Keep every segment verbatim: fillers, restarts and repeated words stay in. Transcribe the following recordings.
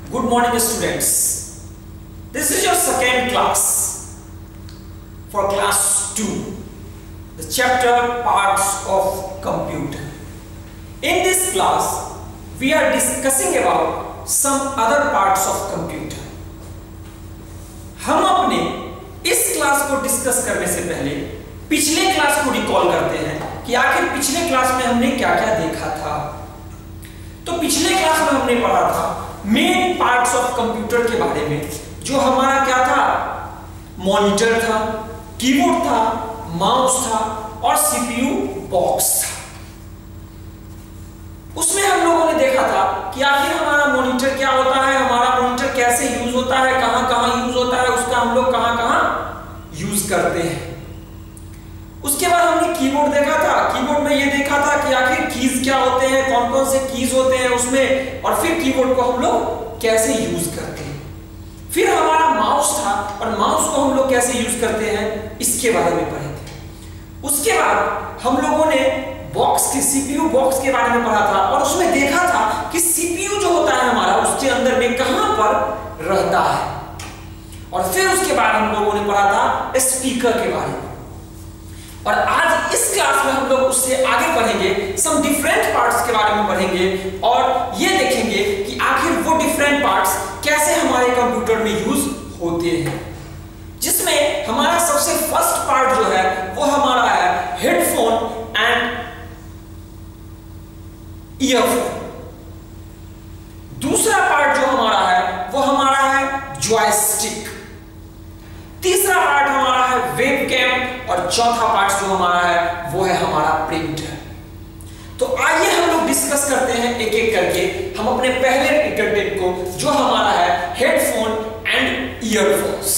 Good morning students. This is your second class for class two, the chapter parts of computer. In this class we are discussing about some other parts of computer. हम अपने इस class को discuss करने से पहले पिछले class को recall करते हैं कि आखिर पिछले क्लास में हमने क्या क्या देखा था। तो पिछले क्लास में हमने पढ़ा था मेन पार्ट्स ऑफ कंप्यूटर के बारे में, जो हमारा क्या था, मॉनिटर था, कीबोर्ड था, माउस था और सीपीयू बॉक्स था। उसमें हम लोगों ने देखा था कि आखिर हमारा मॉनिटर क्या होता है, हमारा मॉनिटर कैसे यूज होता है, कहां कहां यूज होता है, उसका हम लोग कहां कहां यूज करते हैं। उसके बाद हमने कीबोर्ड देखा था। कीबोर्ड में ये देखा था कि आखिर कीज क्या होते हैं, कौन कौन से कीज होते हैं उसमें, और फिर कीबोर्ड को हम लोग कैसे यूज करते हैं। फिर हमारा माउस था और माउस को हम लोग कैसे यूज करते हैं इसके बारे में पढ़े थे। उसके बाद हम लोगों ने बॉक्स के सीपीयू बॉक्स के बारे में पढ़ा था और उसमें देखा था कि सीपीयू जो होता है हमारा उसके अंदर में कहां पर रहता है। और फिर उसके बाद हम लोगों ने पढ़ा था स्पीकर के बारे में। और आज इस क्लास में हम लोग उससे आगे पढ़ेंगे, सम डिफरेंट पार्ट्स के बारे में पढ़ेंगे और ये देखेंगे कि आखिर वो डिफरेंट पार्ट्स कैसे हमारे कंप्यूटर में यूज होते हैं। जिसमें हमारा सबसे फर्स्ट पार्ट जो है वो हमारा है हेडफोन एंड ईयरफोन। दूसरा पार्ट जो हमारा है वो हमारा है जॉयस्टिक। तीसरा पार्ट हमारा है वेबकैम और चौथा पार्ट जो हमारा है वो है हमारा प्रिंटर। तो आइए हम लोग डिस्कस करते हैं एक एक करके हम अपने पहले कंटेंट को, जो हमारा है हेडफोन एंड ईयरफोन्स।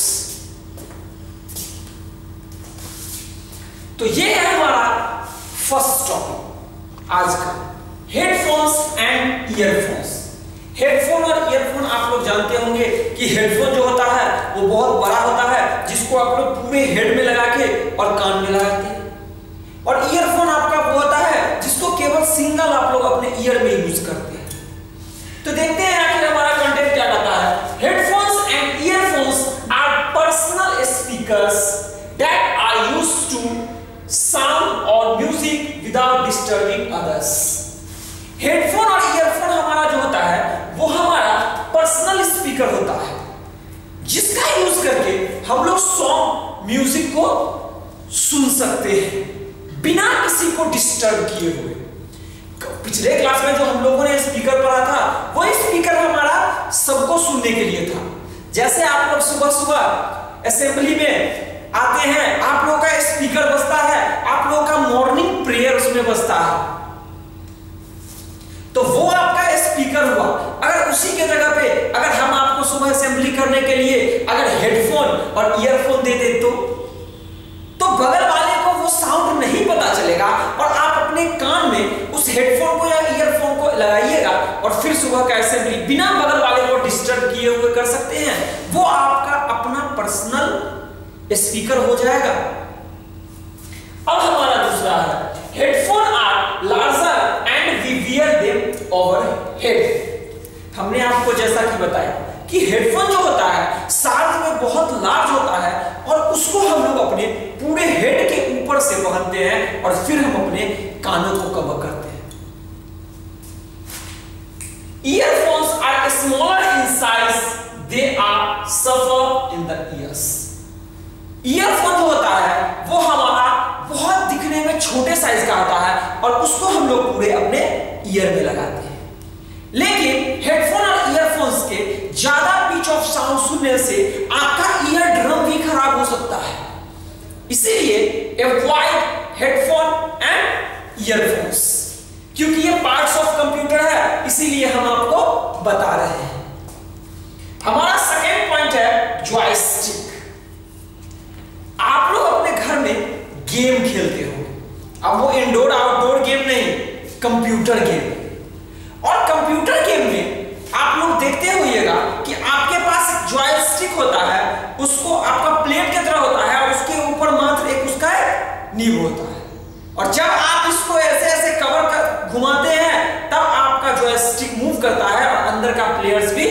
तो ये है हमारा फर्स्ट टॉपिक आज का, हेडफोन्स एंड ईयरफोन्स। हेडफोन और ईयरफोन आप लोग जानते होंगे कि हेडफोन जो होता है वो बहुत बड़ा होता है, जिसको आप लोग पूरे हेड में लगा के और कान में लगाते हैं। और ईयरफोन आपका वो होता है जिसको केवल सिंगल आप लोग अपने ईयर में यूज करते हैं। तो देखते हैं आखिर हमारा कंटेंट क्या कहता है। Headphones and earphones are personal speakers that are used to sound और music without disturbing others. Headphone और ईयरफोन हमारा जो होता है वो हमारा पर्सनल स्पीकर होता है, जिसका यूज करके हम लोग सॉन्ग म्यूजिक को सुन सकते हैं बिना किसी को डिस्टर्ब किए हुए। पिछले क्लास में जो हम लोगों ने स्पीकर पढ़ा था वो स्पीकर हमारा सबको सुनने के लिए था। जैसे आप लोग सुबह सुबह असेंबली में आते हैं, आप लोगों का स्पीकर बजता है, आप लोगों का मॉर्निंग प्रेयर उसमें बजता है, तो वो आपका स्पीकर हुआ। अगर उसी के जगह पे अगर हम आपको सुबह असेंबली करने के लिए अगर हेडफोन और ईयरफोन दे दे तो तो बगल वाले को वो साउंड नहीं पता चलेगा और आप अपने कान में उस हेडफोन को या ईयरफोन को लगाइएगा और फिर सुबह का असेंबली बिना बगल वाले को डिस्टर्ब किए हुए कर सकते हैं। वो आपका अपना पर्सनल स्पीकर हो जाएगा। अब हमारा दूसरा है headphone are larger and we wear them over head. हमने आपको जैसा कि बताया कि हेडफोन जो होता है साइज में बहुत लार्ज होता है और उसको हम लोग अपने पूरे हेड के ऊपर से पहनते हैं और फिर हम अपने कानों को कवर करते हैं। Earphones are smaller in size, they are suffer in the ears. Earphone जो होता है वो हमारा बहुत दिखने में छोटे साइज का होता है और उसको हम लोग पूरे अपने ईयर में लगाते हैं। लेकिन हेडफोन और ईयरफोन्स के ज्यादा पिच ऑफ साउंड सुनने से आपका ईयर ड्रम भी खराब हो सकता है। इसीलिए अवॉइड हेडफोन एंड ईयरफोन्स, क्योंकि ये पार्ट्स ऑफ कंप्यूटर है, इसीलिए हम आपको बता रहे हैं। हमारा सेकेंड पॉइंट है जॉयस्टिक। आप लोग अपने घर में गेम खेलते हो, अब वो इंडोर आउटडोर गेम नहीं, कंप्यूटर गेम। और कंप्यूटर गेम में आप लोग देखते होइएगा कि आपके पास एक जॉयस्टिक होता है, उसको आपका प्लेट की तरह होता है और उसके ऊपर मात्र एक उसका एक नीब होता है। और जब आप इसको ऐसे ऐसे कवर कर घुमाते हैं तब आपका जॉयस्टिक मूव करता है और अंदर का प्लेयर्स भी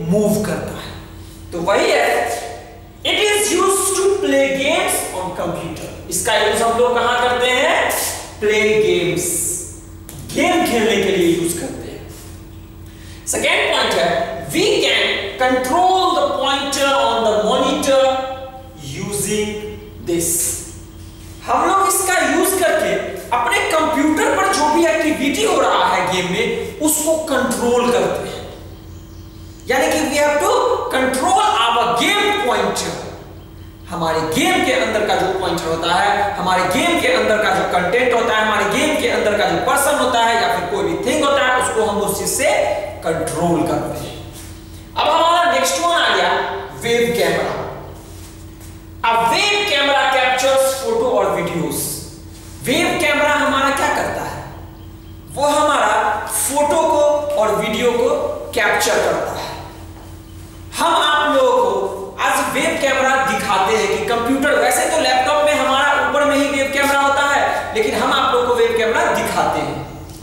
मूव करता है। तो वही है, it is used to play games on computer. इसका यूज हम लोग कहां करते हैं? प्ले गेम्स, गेम खेलने के लिए यूज करते हैं। सेकेंड पॉइंट है, we can control the pointer on the monitor using this. हम लोग इसका यूज करके अपने कंप्यूटर पर जो भी एक्टिविटी हो रहा है गेम में उसको कंट्रोल करते हैं। यानी कि we have to control our game pointer. हमारे गेम के अंदर का जो पॉइंटर होता है, हमारे गेम के अंदर का जो कंटेंट होता है, हमारे गेम के अंदर का जो पर्सन होता है या फिर कोई भी थिंग होता है, उसको हम उस चीज से कंट्रोल करते हैं। अब हमारा नेक्स्ट वन आ गया वेब कैमरा। अब वेब कैमरा कैप्चर्स फोटो और वीडियोस। वेब कैमरा हमारा क्या करता है? वो हमारा फोटो को और वीडियो को कैप्चर करता है। हम आप लोगों को आज वेब कैमरा दिखाते हैं कि कंप्यूटर, वैसे तो लैपटॉप में हमारा ऊपर में ही वेब कैमरा होता है, लेकिन हम आप लोगों को वेब कैमरा दिखाते हैं।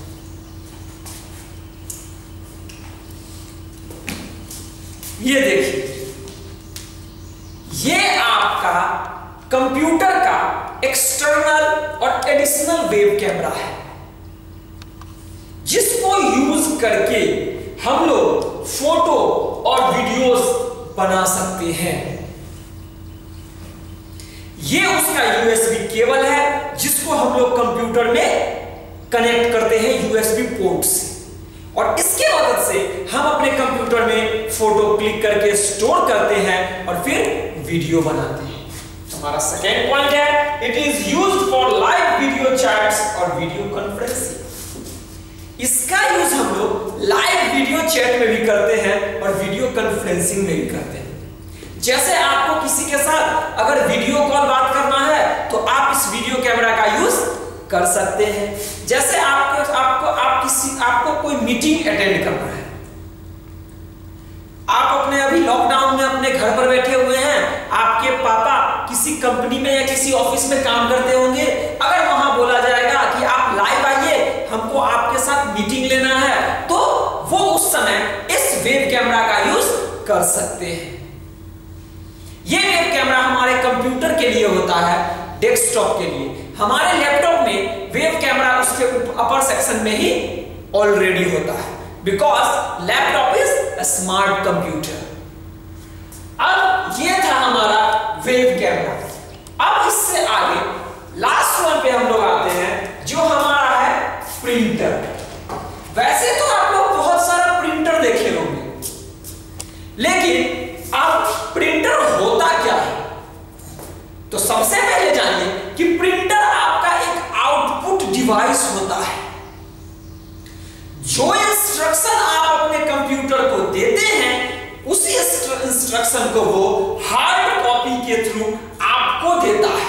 ये देखिए, ये आपका कंप्यूटर का एक्सटर्नल और एडिशनल वेब कैमरा है, जिसको यूज करके हम लोग फोटो और वीडियोस बना सकते हैं। ये उसका यूएसबी केबल है जिसको हम लोग कंप्यूटर में कनेक्ट करते हैं यूएसबी पोर्ट से, और इसके मदद से हम अपने कंप्यूटर में फोटो क्लिक करके स्टोर करते हैं और फिर वीडियो बनाते हैं। हमारा सेकेंड पॉइंट है, it is used for live video chats और वीडियो कॉन्फ्रेंसिंग। इसका यूज हम लोग लाइव वीडियो चैट में भी करते हैं और वीडियो कॉन्फ्रेंसिंग में भी करते हैं। जैसे आपको किसी के साथ अगर वीडियो कॉल बात करना है तो आप इस वीडियो कैमरा का यूज कर सकते हैं। जैसे आपको आपको आप किसी आपको कोई मीटिंग अटेंड करना है, आप अपने अभी लॉकडाउन में अपने घर पर बैठे हुए हैं, आपके पापा किसी कंपनी में या किसी ऑफिस में काम करते होंगे, अगर वहां बोला जाएगा कि आप लाइव आइए, हमको आपके साथ मीटिंग लेना है, तो वो उस समय इस वेब कैमरा का यूज कर सकते हैं। ये वेब कैमरा हमारे कंप्यूटर के लिए होता है, डेस्कटॉप के लिए। हमारे लैपटॉप में वेब कैमरा उसके अपर सेक्शन में ही ऑलरेडी होता है, because laptop is a smart computer. अब ये था हमारा वेब कैमरा। अब इससे आगे लास्ट वन पे हम लोग आते हैं, जो हमारा है प्रिंटर। वैसे तो आप लोग बहुत सारा प्रिंटर देखे होंगे, लेकिन अब प्रिंटर होता क्या है? तो सबसे पहले जानिए कि प्रिंटर आपका एक आउटपुट डिवाइस होता है। जो इंस्ट्रक्शन आप अपने कंप्यूटर को देते हैं, उसी इंस्ट्रक्शन को वो हार्ड कॉपी के थ्रू आपको देता है।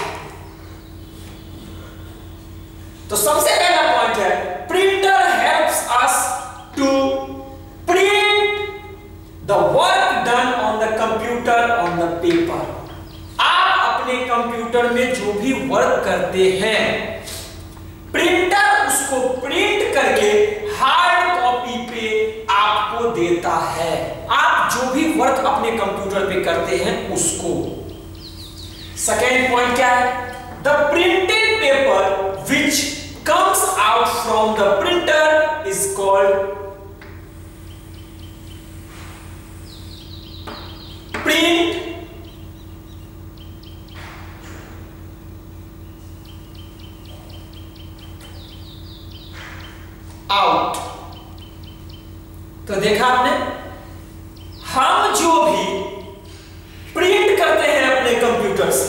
तो सबसे पहला पॉइंट है, printer helps us to print the work done on the computer on the paper. आप अपने कंप्यूटर में जो भी वर्क करते हैं, प्रिंटर उसको प्रिंट करके हार्ड कॉपी पे आपको देता है। आप जो भी वर्क अपने कंप्यूटर पे करते हैं उसको। सेकेंड पॉइंट क्या है? The printed paper which comes out from the printer is called print out। तो देखा आपने, हम जो भी प्रिंट करते हैं अपने कंप्यूटर से,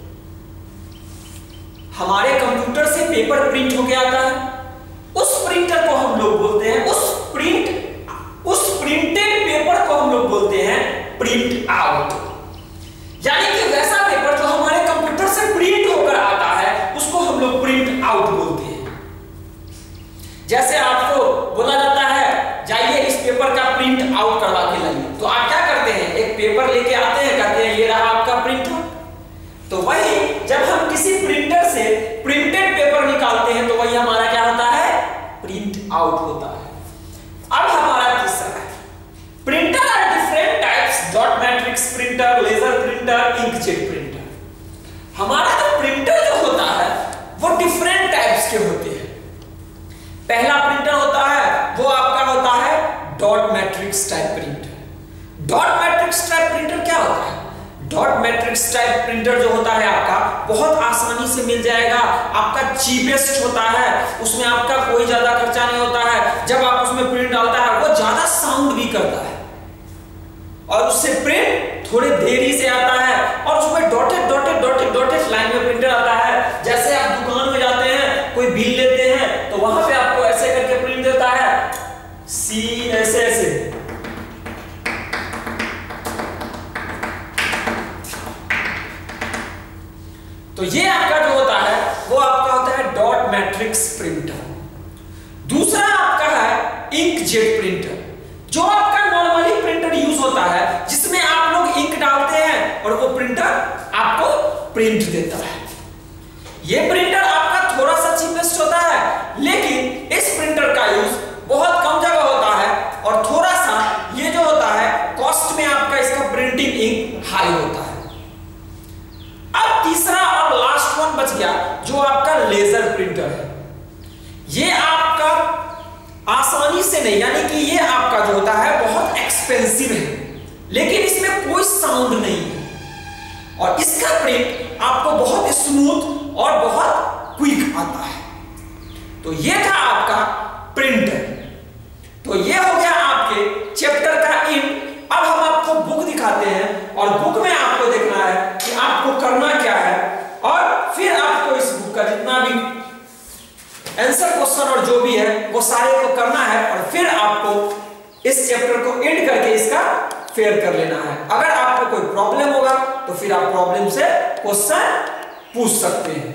हमारे कंप्यूटर से पेपर प्रिंट होके आता है, उस प्रिंटर को हम लोग बोलते हैं, उस प्रिंट उस प्रिंटेड पेपर को हम लोग बोलते हैं प्रिंट आउट। यानी कि वैसा पेपर जो हमारे कंप्यूटर से प्रिंट होकर आता है, उसको हम लोग प्रिंट आउट बोलते हैं। जैसे आपको बोला जाता है, जाइए इस पेपर का प्रिंट आउट करवा के लाइए, तो आप क्या करते हैं? एक पेपर लेके आते हैं, कहते हैं ये रहा आपका प्रिंट आउट। तो वही जब हम किसी प्रिंटर से प्रिंटेड पेपर निकालते हैं, तो वही हमारा क्या होता है? प्रिंट आउट होता है। अब हमारा तीसरा है, printer are different inkjet printer. हमारा जो प्रिंटर जो होता है वो डिफरेंट टाइप्स के होते हैं। पहला प्रिंटर होता है वो आपका होता है dot matrix type printer. Dot matrix type printer क्या होता है? डॉट मैट्रिक्स टाइप प्रिंटर जो होता है आपका बहुत आसानी से मिल जाएगा, आपका चीपेस्ट होता है, उसमें आपका कोई ज्यादा खर्चा नहीं होता है। जब आप उसमें प्रिंट डालता है वो ज्यादा साउंड भी करता है और उससे प्रिंट थोड़े देरी से आता है और उसमें dotted dotted dotted dotted line में प्रिंटर आता है। जैसे आप दुकान में जाते हैं, कोई बिल लेते हैं तो वहां पे आपको ऐसे करके प्रिंट देता है, सी ऐसे ऐसे। तो ये आपका जो होता है वो आपका होता है डॉट मैट्रिक्स प्रिंटर। दूसरा आपका है इंकजेट प्रिंटर, जो आपका नॉर्मली प्रिंटर यूज होता है जिसमें आप लोग इंक डालते हैं और वो प्रिंटर आपको प्रिंट देता है। ये प्रिंटर आपका थोड़ा सा चीपेस्ट होता है, लेकिन इस प्रिंटर का यूज बहुत कम जगह होता है और थोड़ा सा ये जो होता है कॉस्ट में आपका इसका प्रिंटिंग इंक हाई होता है। अब तीसरा और लास्ट वन बच गया जो आपका लेजर प्रिंटर है। ये आपका आसानी से नहीं, यानी कि ये आपका जो होता है बहुत एक्सपेंसिव है, लेकिन इसमें कोई साउंड नहीं है और इसका प्रिंट आपको बहुत स्मूथ और बहुत क्विक आता है। तो ये था आपका प्रिंटर। तो ये हो गया आपके चैप्टर का एंड। अब हम आपको बुक दिखाते हैं और बुक में आपको देखना है कि आपको करना क्या है और फिर आपको इस बुक का जितना भी आंसर क्वेश्चन और जो भी है वो सारे को करना है और फिर आपको इस चैप्टर को एंड करके इसका फेयर कर लेना है। अगर आपको कोई प्रॉब्लम होगा तो फिर आप प्रॉब्लम से क्वेश्चन पूछ सकते हैं।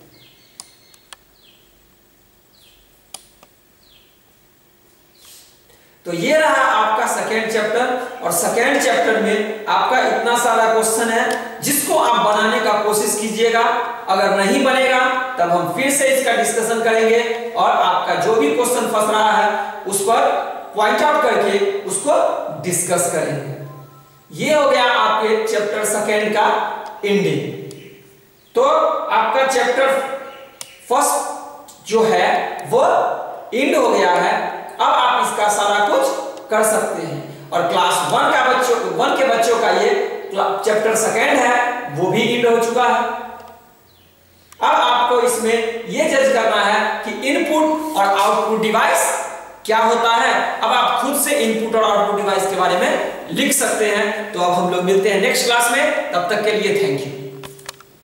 तो ये रहा आपका सेकेंड चैप्टर और सेकेंड चैप्टर में आपका इतना सारा क्वेश्चन है जिसको आप बनाने का कोशिश कीजिएगा। अगर नहीं बनेगा तब हम फिर से इसका डिस्कशन करेंगे और आपका जो भी क्वेश्चन फंस रहा है उस पर पॉइंट आउट करके उसको डिस्कस करेंगे। ये हो गया आपके चैप्टर सेकेंड का एंडिंग। तो आपका चैप्टर फर्स्ट जो है वो एंड हो गया है। अब आप इसका सारा कुछ कर सकते हैं और क्लास वन का बच्चों वन के बच्चों का ये चैप्टर सेकेंड है वो भी एंड हो चुका है। अब आपको इसमें ये जज करना है कि इनपुट और आउटपुट डिवाइस क्या होता है। अब आप खुद से इनपुट और आउटपुट डिवाइस के बारे में लिख सकते हैं। तो अब हम लोग मिलते हैं नेक्स्ट क्लास में, तब तक के लिए थैंक यू।